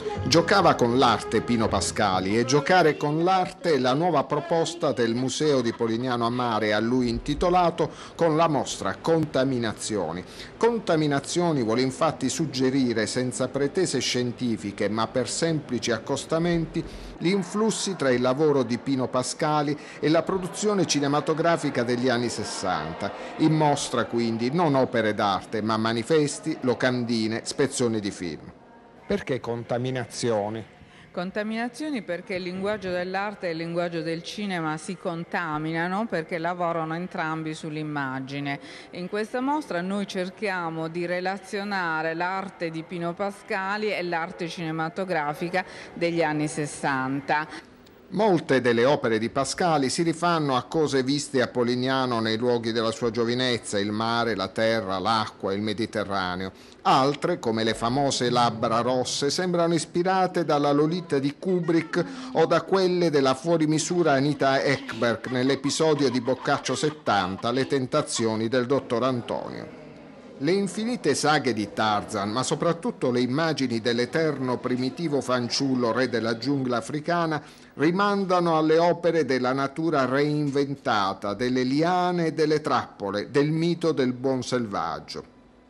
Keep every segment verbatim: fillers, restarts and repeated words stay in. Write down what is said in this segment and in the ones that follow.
Giocava con l'arte Pino Pascali e giocare con l'arte è la nuova proposta del Museo di Polignano a Mare a lui intitolato con la mostra Contaminazioni. Contaminazioni vuole infatti suggerire senza pretese scientifiche ma per semplici accostamenti gli influssi tra il lavoro di Pino Pascali e la produzione cinematografica degli anni sessanta. In mostra quindi non opere d'arte ma manifesti, locandine, spezzoni di film. Perché contaminazioni? Contaminazioni perché il linguaggio dell'arte e il linguaggio del cinema si contaminano perché lavorano entrambi sull'immagine. In questa mostra noi cerchiamo di relazionare l'arte di Pino Pascali e l'arte cinematografica degli anni sessanta. Molte delle opere di Pascali si rifanno a cose viste a Polignano nei luoghi della sua giovinezza, il mare, la terra, l'acqua, il Mediterraneo. Altre, come le famose Labbra rosse, sembrano ispirate dalla Lolita di Kubrick o da quelle della fuorimisura Anita Ekberg nell'episodio di Boccaccio settanta, Le tentazioni del dottor Antonio. Le infinite saghe di Tarzan, ma soprattutto le immagini dell'eterno primitivo fanciullo re della giungla africana, rimandano alle opere della natura reinventata, delle liane e delle trappole, del mito del buon selvaggio.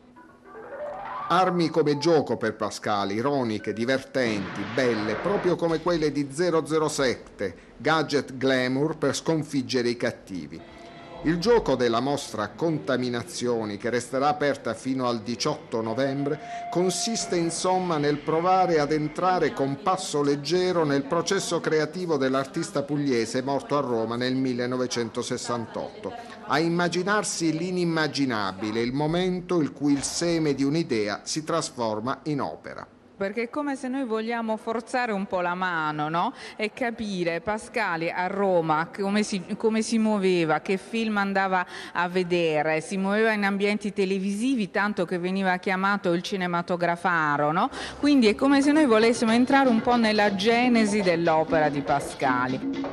Armi come gioco per Pascali, ironiche, divertenti, belle, proprio come quelle di zero zero sette, gadget glamour per sconfiggere i cattivi. Il gioco della mostra Contaminazioni, che resterà aperta fino al diciotto novembre, consiste insomma nel provare ad entrare con passo leggero nel processo creativo dell'artista pugliese morto a Roma nel millenovecentosessantotto, a immaginarsi l'inimmaginabile, il momento in cui il seme di un'idea si trasforma in opera. Perché è come se noi vogliamo forzare un po' la mano, no? E capire Pascali a Roma come si, come si muoveva, che film andava a vedere, si muoveva in ambienti televisivi tanto che veniva chiamato il cinematografaro, no? Quindi è come se noi volessimo entrare un po' nella genesi dell'opera di Pascali.